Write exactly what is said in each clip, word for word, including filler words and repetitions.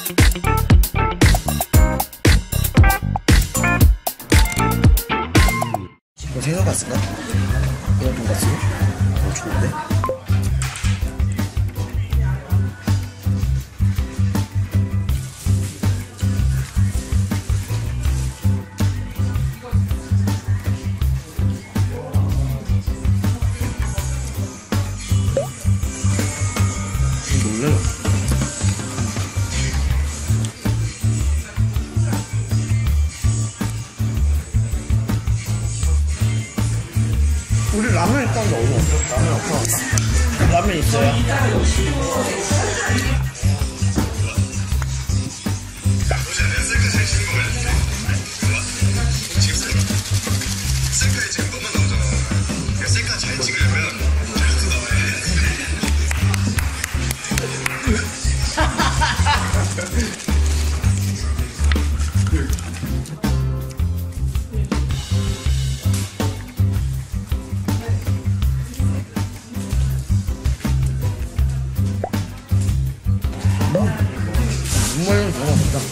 이거 생선가스인가? 이건 돈가스? 어, 좋은데? 놀래요. 우리 라면 있다는데 어디 없어? 라면 없어. 라면 있어요. 셀카에 지금 너만 나오잖아. 셀카 잘 찍으려면 잘도 나와야 정말 좋아합니다.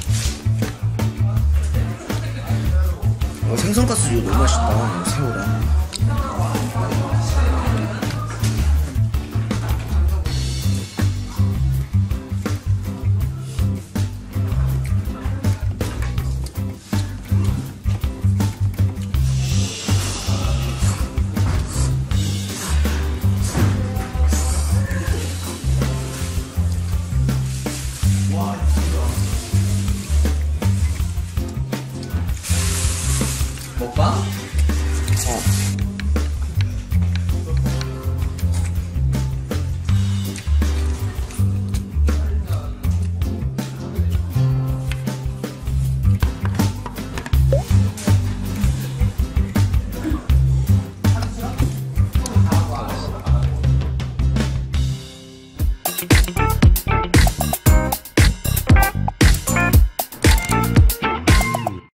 어, 생선가스 이거 너무 맛있다. 새우랑.